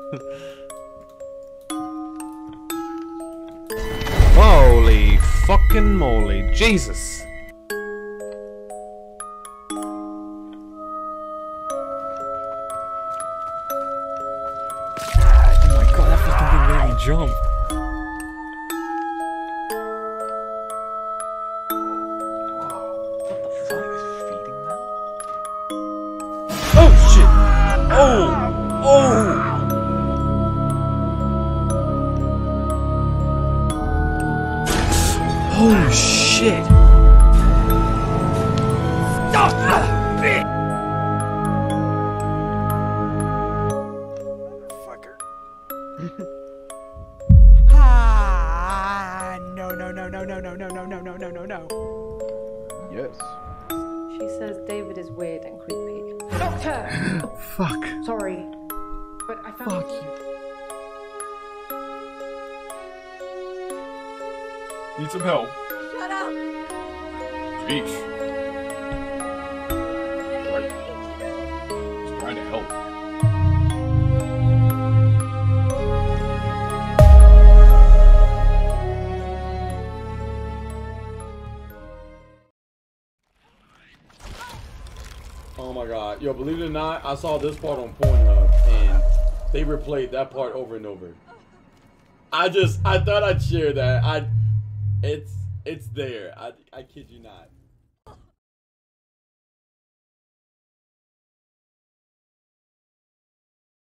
Holy fucking moly, Jesus! Oh my god, that fucking thing made me jump. What the fuck is feeding now? Oh shit! Oh! Oh! Holy shit! Stop that bitch! Motherfucker. No. Yes. She says David is weird and creepy. Doctor! Fuck. Sorry, but I found... Fuck you. Need some help. Shut up! Jeez. Right. Just trying to help. Oh my god. Yo, believe it or not, I saw this part on Pornhub and they replayed that part over and over. I thought I'd share that. It's there. I kid you not.